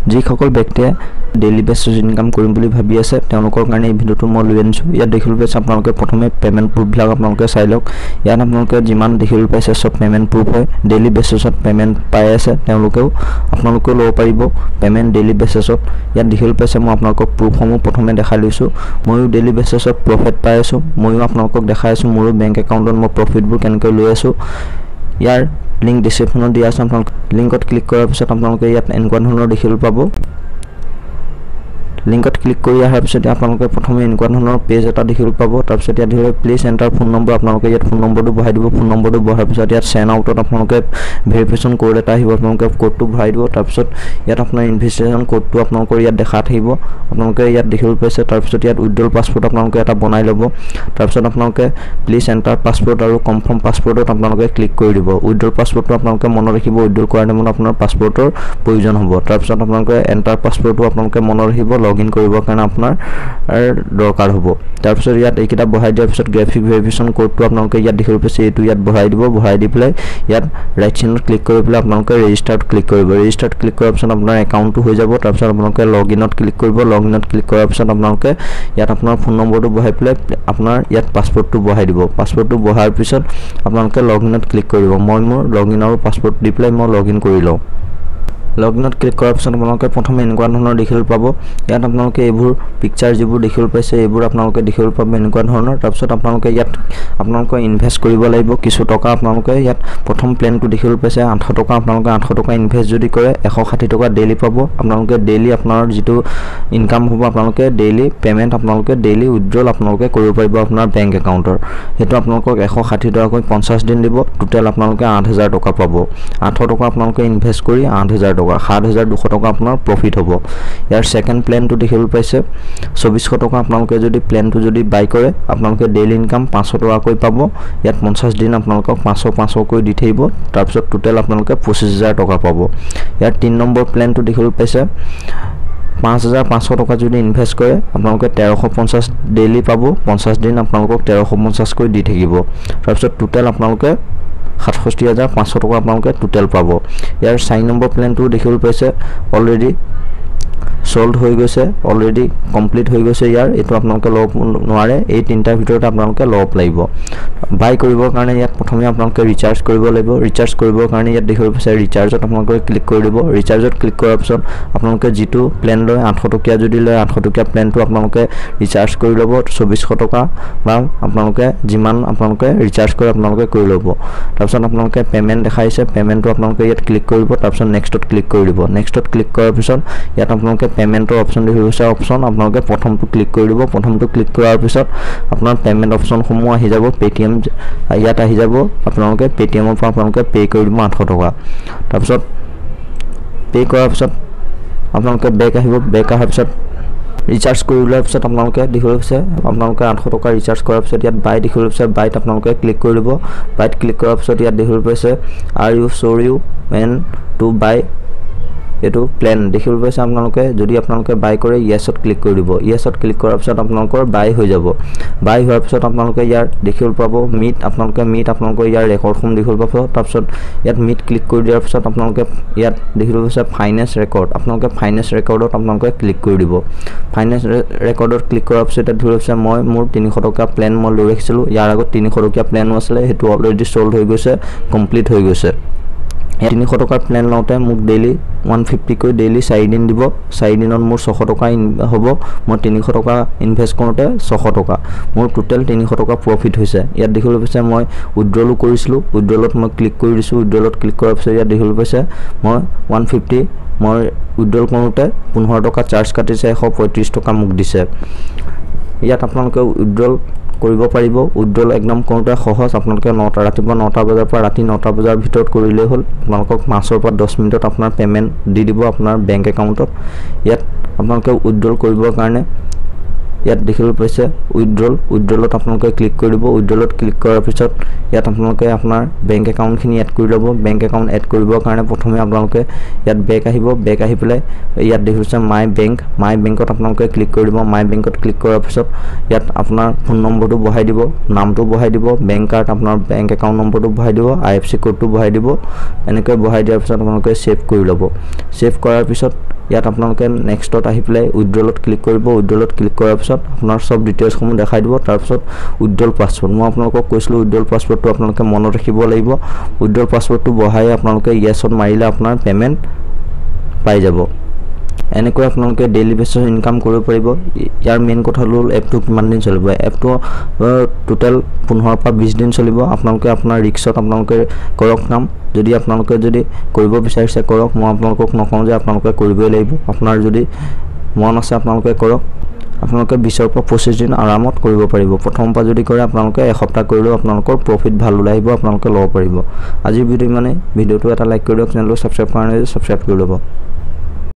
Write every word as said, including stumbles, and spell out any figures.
যিসকল ব্যক্তিয়ে daily basis income কৰিম বুলি ভাবি আছে তেওঁলোকৰ কাৰণে এই ভিডিঅ'টো মই লৈ আনিছোঁ। ইয়াত দেখিবলৈ পাইছে আপোনালোকে প্ৰথমে পেমেণ্ট প্ৰুফবিলাক আপোনালোকে চাই লওক। ইয়াত আপোনালোকে যিমান দেখিবলৈ পাইছে চব পেমেণ্ট প্ৰুফ হয়। ডেইলি বেচিছত পেমেণ্ট পাই আছে তেওঁলোকেও আপোনালোকেও ল'ব পাৰিব পেমেণ্ট ডেইলি বেচিছত। ইয়াত দেখিবলৈ পাইছে মই আপোনালোকক প্ৰুফসমূহ প্ৰথমে দেখাই লৈছোঁ। ময়ো ডেইলি বেচিছত প্ৰফিট পাই আছোঁ। ময়ো আপোনালোকক দেখাই আছোঁ মোৰো বেংক একাউণ্টত মই প্ৰফিটবোৰ কেনেকৈ লৈ আছোঁ। ইয়াৰ লিংক ডিছক্ৰিপশ্যনত দিয়া আছে। আপোনালোকে লিংকত ক্লিক কৰাৰ পিছত আপোনালোকে ইয়াত এনেকুৱা ধৰণৰ দেখিবলৈ পাব। লিংকত ক্লিক কৰি অহাৰ পিছত আপোনালোকে প্ৰথমে এনেকুৱা ধৰণৰ পেজ এটা দেখিবলৈ পাব। তাৰপিছত ইয়াত ধৰি প্লিজ এণ্টাৰ ফোন নম্বৰ আপোনালোকে ইয়াত ফোন নম্বৰটো বহাই দিব। ফোন নম্বৰটো বহাৰ পিছত ইয়াত চেণ্ড আউটত আপোনালোকে ভেৰিফিকেশ্যন কোড এটা আহিব। আপোনালোকে কোডটো ভৰাই দিব। তাৰপিছত ইয়াত আপোনাৰ ইনভেষ্টিগেশ্যন কোডটো আপোনালোকৰ ইয়াত দেখা থাকিব। আপোনালোকে ইয়াত দেখিবলৈ পাইছে। তাৰপিছত ইয়াত উইথড্ৰল পাছপৰ্ট আপোনালোকে এটা বনাই ল'ব। তাৰপিছত আপোনালোকে প্লিজ এণ্টাৰ পাছপৰ্ট আৰু কনফাৰ্ম পাছপৰ্টত আপোনালোকে ক্লিক কৰি দিব। উইথড্ৰল পাছপৰ্টটো আপোনালোকে মনত ৰাখিব। উইথড্ৰল কৰাৰ টাইমত আপোনাৰ পাছপৰ্টৰ প্ৰয়োজন হ'ব। তাৰপিছত আপোনালোকে এণ্টাৰ পাছপৰ্টটো আপোনালোকে মনত ৰাখিব। লগইন কৰিবৰ কাৰণে আপোনাৰ দৰকাৰ হ'ব। তাৰপিছত ইয়াত এইকেইটা বহাই দিয়াৰ পিছত গ্ৰাফিক ভেৰিফিকেশ্যন কোডটো আপোনালোকে ইয়াত দেখিবলৈ পাইছে এইটো ইয়াত বহাই দিব। বহাই দি পেলাই ইয়াত ৰাইট চাইডত ক্লিক কৰি পেলাই আপোনালোকে ৰেজিষ্টাৰত ক্লিক কৰিব। ৰেজিষ্টাৰত ক্লিক কৰাৰ পিছত আপোনাৰ একাউণ্টটো হৈ যাব। তাৰপিছত আপোনালোকে লগইনত ক্লিক কৰিব। লগইনত ক্লিক কৰাৰ পিছত আপোনালোকে ইয়াত আপোনাৰ ফোন নম্বৰটো বহাই পেলাই আপোনাৰ ইয়াত পাছপৰ্টটো বহাই দিব। পাছপৰ্টটো বহাৰ পিছত আপোনালোকে লগইনত ক্লিক কৰিব। মই মোৰ লগইন আৰু পাছপৰ্ট দি পেলাই মই লগইন কৰি লওঁ। লগইনত ক্লিক কৰাৰ পিছত আপোনালোকে প্ৰথমে এনেকুৱা ধৰণৰ দেখিবলৈ পাব। ইয়াত আপোনালোকে এইবোৰ পিকচাৰ যিবোৰ দেখিবলৈ পাইছে এইবোৰ আপোনালোকে দেখিবলৈ পাব এনেকুৱা ধৰণৰ। তাৰপিছত আপোনালোকে ইয়াত আপোনালোকে ইনভেষ্ট কৰিব লাগিব কিছু টকা। আপোনালোকে ইয়াত প্ৰথম প্লেনটো দেখিবলৈ পাইছে আঠশ টকা। আপোনালোকে আঠশ টকা ইনভেষ্ট যদি কৰে এশ ষাঠি টকা ডেইলি পাব। আপোনালোকে ডেইলি আপোনাৰ যিটো ইনকাম হ'ব আপোনালোকে ডেইলি পে'মেণ্ট আপোনালোকে ডেইলি উইথড্ৰল আপোনালোকে কৰিব পাৰিব আপোনাৰ বেংক একাউণ্টৰ। সেইটো আপোনালোকক এশ ষাঠি টকাকৈ পঞ্চাছ দিন দিব। টোটেল আপোনালোকে আঠ হাজাৰ টকা পাব। আঠশ টকা আপোনালোকে ইনভেষ্ট কৰি আঠ হাজাৰ টকা সাত হাজাৰ দুশ টকা আপোনাৰ প্ৰফিট হ'ব। ইয়াৰ ছেকেণ্ড প্লেনটো দেখিবলৈ পাইছে চৌবিছশ টকা। আপোনালোকে যদি প্লেনটো যদি বাই কৰে আপোনালোকে ডেইলি ইনকাম পাঁচশ টকাকৈ পাব। ইয়াত পঞ্চাছ দিন আপোনালোকক পাঁচশ পাঁচশকৈ দি থাকিব। তাৰপিছত টোটেল আপোনালোকে পঁচিছ হাজাৰ টকা পাব। ইয়াৰ তিনি নম্বৰ প্লেনটো দেখিবলৈ পাইছে পাঁচ হাজাৰ পাঁচশ টকা যদি ইনভেষ্ট কৰে আপোনালোকে তেৰশ পঞ্চাছ ডেইলি পাব। পঞ্চাছ দিন আপোনালোকক তেৰশ পঞ্চাছকৈ দি থাকিব। তাৰপিছত টোটেল আপোনালোকে সাতষষ্ঠি হাজাৰ পাঁচশ টকা আপোনালোকে টোটেল পাব। ইয়াৰ চাৰি নম্বৰ প্লেনটো দেখিবলৈ পাইছে অলৰেডি সোল্ড হৈ গৈছে, অলৰেডি কমপ্লিট হৈ গৈছে। ইয়াৰ এইটো আপোনালোকে ল'ব নোৱাৰে। এই তিনিটাৰ ভিতৰত আপোনালোকে ল'ব লাগিব। বাই কৰিবৰ কাৰণে ইয়াত প্ৰথমে আপোনালোকে ৰিচাৰ্জ কৰিব লাগিব। ৰিচাৰ্জ কৰিবৰ কাৰণে ইয়াত দেখিবলৈ পাইছে ৰিচাৰ্জত আপোনালোকে ক্লিক কৰি দিব। ৰিচাৰ্জত ক্লিক কৰাৰ পিছত আপোনালোকে যিটো প্লেন লয় আঠশ টকীয়া যদি লয় আঠশ টকীয়া প্লেনটো আপোনালোকে ৰিচাৰ্জ কৰি ল'ব চৌবিছশ টকা বা আপোনালোকে যিমান আপোনালোকে ৰিচাৰ্জ কৰে আপোনালোকে কৰি ল'ব। তাৰপিছত আপোনালোকে পে'মেণ্ট দেখাইছে পে'মেণ্টটো আপোনালোকে ইয়াত ক্লিক কৰিব। তাৰপিছত নেক্সটত ক্লিক কৰি দিব। নেক্সটত ক্লিক কৰাৰ পিছত ইয়াত আপোনালোকে পে'মেণ্টৰ অপশ্যন দেখিবলৈ পাইছে অপশ্যন আপোনালোকে প্ৰথমটো ক্লিক কৰি দিব। প্ৰথমটো ক্লিক কৰাৰ পিছত আপোনাৰ পে'মেণ্ট অপশ্যনসমূহ আহি যাব। পে'টিএম ইয়াত আহি যাব। আপোনালোকে পে'টিএমৰ পৰা আপোনালোকে পে' কৰি দিব আঠশ টকা। তাৰপিছত পে' কৰাৰ পিছত আপোনালোকে বেক আহিব। বেক অহাৰ পিছত ৰিচাৰ্জ কৰি লোৱাৰ পিছত আপোনালোকে দেখিবলৈ পাইছে আপোনালোকে আঠশ টকা ৰিচাৰ্জ কৰাৰ পিছত ইয়াত বাই দেখিবলৈ পাইছে বাইত আপোনালোকে ক্লিক কৰি দিব। বাইত ক্লিক কৰাৰ পিছত ইয়াত দেখিবলৈ পাইছে are you sure you want to buy এইটো প্লেন দেখিবলৈ পাইছে। আপোনালোকে যদি আপোনালোকে বাই কৰে য়েছত ক্লিক কৰি দিব। য়েছত ক্লিক কৰাৰ পিছত আপোনালোকৰ বাই হৈ যাব। বাই হোৱাৰ পিছত আপোনালোকে ইয়াৰ দেখিবলৈ পাব মিট আপোনালোকে মিট আপোনালোকৰ ইয়াৰ ৰেকৰ্ডসমূহ দেখিবলৈ পাব। তাৰপিছত ইয়াত মিট ক্লিক কৰি দিয়াৰ পিছত আপোনালোকে ইয়াত দেখিবলৈ পাইছে ফাইনেন্স ৰেকৰ্ড আপোনালোকে ফাইনেন্স ৰেকৰ্ডত আপোনালোকে ক্লিক কৰি দিব। ফাইনেন্স ৰেকৰ্ডত ক্লিক কৰাৰ পিছত ইয়াত ধৰি পাইছে মই মোৰ তিনিশ টকা প্লেন মই লৈ ৰাখিছিলোঁ। ইয়াৰ আগত তিনিশ টকীয়া প্লেনো আছিলে সেইটো অলৰেডি চল্ড হৈ গৈছে কমপ্লিট হৈ গৈছে। তিনিশ টকাৰ প্লেন লওঁতে মোক ডেইলি ওৱান ফিফটিকৈ ডেইলি চাৰিদিন দিব। চাৰিদিনত মোৰ ছশ টকা হ'ব। মই তিনিশ টকা ইনভেষ্ট কৰোঁতে ছশ টকা মোৰ টোটেল তিনিশ টকা প্ৰফিট হৈছে। ইয়াত দেখিবলৈ পাইছে মই উইথড্ৰলো কৰিছিলোঁ। উইথড্ৰলত মই ক্লিক কৰি দিছোঁ। উইথড্ৰলত ক্লিক কৰাৰ পিছত ইয়াত দেখিবলৈ পাইছে মই ওৱান ফিফটি মই উইথড্ৰল কৰোঁতে পোন্ধৰ টকা চাৰ্জ কাটিছে। এশ পঁয়ত্ৰিছ টকা মোক দিছে। ইয়াত আপোনালোকে উইথড্ৰল কৰিব পাৰিব। উইথড্ৰল একদম কৰোঁতে সহজ। আপোনালোকে নটা ৰাতিপুৱা নটা বজাৰ পৰা ৰাতি নটা বজাৰ ভিতৰত কৰিলেই হ'ল। আপোনালোকক পাঁচৰ পৰা দহ মিনিটত আপোনাৰ পে'মেণ্ট দি দিব আপোনাৰ বেংক একাউণ্টত। ইয়াত আপোনালোকে উইথড্ৰল কৰিবৰ কাৰণে ইয়াত দেখিবলৈ পাইছে উইথড্ৰল উইথড্ৰলত আপোনালোকে ক্লিক কৰি দিব উইথড্ৰলত ক্লিক কৰাৰ পিছত ইয়াত আপোনালোকে আপোনাৰ বেংক একাউণ্টখিনি এড কৰি ল'ব বেংক একাউণ্ট এড কৰিবৰ কাৰণে প্ৰথমে আপোনালোকে ইয়াত বেক আহিব বেক আহি পেলাই ইয়াত দেখিছে মাই বেংক মাই বেংকত আপোনালোকে ক্লিক কৰি দিব মাই বেংকত ক্লিক কৰাৰ পিছত ইয়াত আপোনাৰ ফোন নম্বৰটো বহাই দিব নামটো বহাই দিব বেংক কাৰ্ড আপোনাৰ বেংক একাউণ্ট নম্বৰটো বহাই দিব আই এফ চি কোডটো বহাই দিব এনেকৈ বহাই দিয়াৰ পিছত আপোনালোকে সেভ কৰি ল'ব সেভ কৰাৰ পিছত ইয়াত আপোনালোকে নেক্সটত আহি পেলাই উইথড্ৰলত ক্লিক কৰিব উইথড্ৰলত ক্লিক কৰাৰ পিছত আপোনাৰ সব ডিটেইলছসমূহ দেখাই দিব তাৰ পিছত উইথড্ৰল পাছৱৰ্ড মই আপোনালোকক কৈছিলোঁ উইথড্ৰল পাছৱৰ্ডটো আপোনালোকে মনত ৰাখিব লাগিব উইথড্ৰল পাছৱৰ্ডটো বহাই আপোনালোকে ইয়েছত মাৰিলে আপোনাৰ পেমেণ্ট পাই যাব এনেকৈ আপোনালোকে ডেইলি বেচিছত ইনকাম কৰিব পাৰিব ইয়াৰ মেইন কথা হ'ল এপটো কিমান দিন চলিব এপটো টোটেল পোন্ধৰ পৰা বিশ দিন চলিব আপোনালোকে আপোনাৰ ৰিক্সত আপোনালোকে কৰক কাম যদি আপোনালোকে যদি কৰিব বিচাৰিছে কৰক মই আপোনালোকক নকওঁ যে আপোনালোকে কৰিবই লাগিব আপোনাৰ যদি মন আছে আপোনালোকে কৰক আপোনালোকে বিশৰ পৰা পঁচিছ দিন আৰামত কৰিব পাৰিব প্ৰথম পৰা যদি কৰে আপোনালোকে এসপ্তাহ কৰিলেও আপোনালোকৰ প্ৰফিট ভাল ওলাই আহিব আপোনালোকে ল'ব পাৰিব আজিৰ ভিডিঅ' মানে ভিডিঅ'টো এটা লাইক কৰি দিয়ক চেনেলটো ছাবস্ক্ৰাইব কৰা নাই ছাবস্ক্ৰাইব কৰি ল'ব